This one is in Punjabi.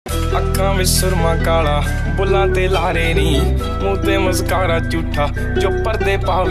ਅੱਖਾਂ ਵਿੱਚ ਸੁਰਮਾ ਕਾਲਾ, ਬੁੱਲਾਂ ਤੇ ਲਾਰੇ ਨੀ, ਮੂੰਹ ਤੇ ਮੁਸਕਾਰਾ ਝੂਠਾ ਜੋ ਪਰਦੇ ਪਾਵੇ।